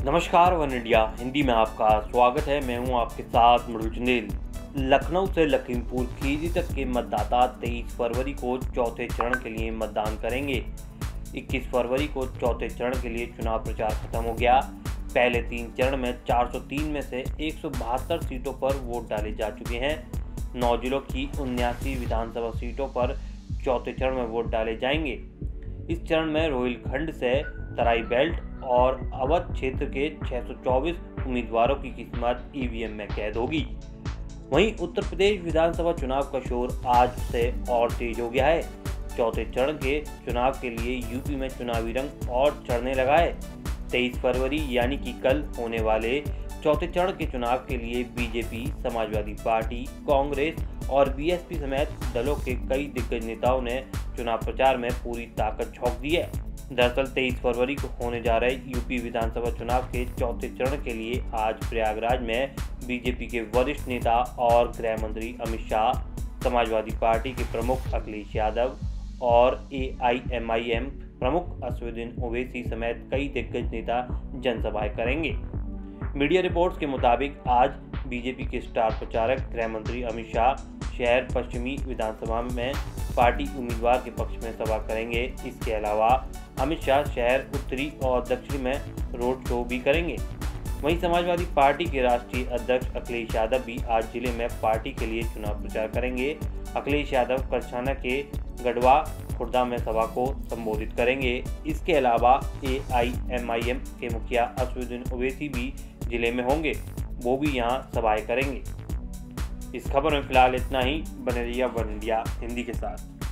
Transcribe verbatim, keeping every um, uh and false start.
नमस्कार one India Hindi में आपका स्वागत है। मैं हूं आपके साथ मृदुल चंदेल। लखनऊ से लखीमपुर खीरी तक के मतदाता तेईस फरवरी को चौथे चरण के लिए मतदान करेंगे। इक्कीस फरवरी को चौथे चरण के लिए चुनाव प्रचार खत्म हो गया। पहले तीन चरण में चार सौ तीन में से एक सौ बहत्तर सीटों पर वोट डाले जा चुके हैं। नौ जिलों की उन्यासी विधानसभा सीटों पर चौथे चरण में वोट डाले जाएंगे। इस चरण में रोहिलखंड से तराई बेल्ट और अवध क्षेत्र के छह सौ चौबीस उम्मीदवारों की किस्मत ईवीएम में कैद होगी। वहीं उत्तर प्रदेश विधानसभा चुनाव का शोर आज से और तेज हो गया है। चौथे चरण के चुनाव के लिए यूपी में चुनावी रंग और चढ़ने लगा है। तेईस फरवरी यानी कि कल होने वाले चौथे चरण के चुनाव के लिए बीजेपी, समाजवादी पार्टी, कांग्रेस और बीएसपी समेत दलों के कई दिग्गज नेताओं ने चुनाव प्रचार में पूरी ताकत झोंक दी है। दरअसल तेईस फरवरी को होने जा रहे यूपी विधानसभा चुनाव के चौथे चरण के लिए आज प्रयागराज में बीजेपी के वरिष्ठ नेता और गृह मंत्री अमित शाह, समाजवादी पार्टी के प्रमुख अखिलेश यादव और एआईएमआईएम प्रमुख असदुद्दीन ओवैसी समेत कई दिग्गज नेता जनसभाएं करेंगे। मीडिया रिपोर्ट्स के मुताबिक आज बीजेपी के स्टार प्रचारक गृह मंत्री अमित शाह शहर पश्चिमी विधानसभा में पार्टी उम्मीदवार के पक्ष में सभा करेंगे। इसके अलावा अमित शाह शहर उत्तरी और दक्षिण में रोड शो भी करेंगे। वहीं समाजवादी पार्टी के राष्ट्रीय अध्यक्ष अखिलेश यादव भी आज जिले में पार्टी के लिए चुनाव प्रचार करेंगे। अखिलेश यादव करछाना के गढ़वा खुर्दा में सभा को संबोधित करेंगे। इसके अलावा एआईएमआईएम के मुखिया असदुद्दीन ओवैसी भी जिले में होंगे, वो भी यहां सभाएं करेंगे। इस खबर में फिलहाल इतना ही। बने रहिए वन इंडिया हिंदी के साथ।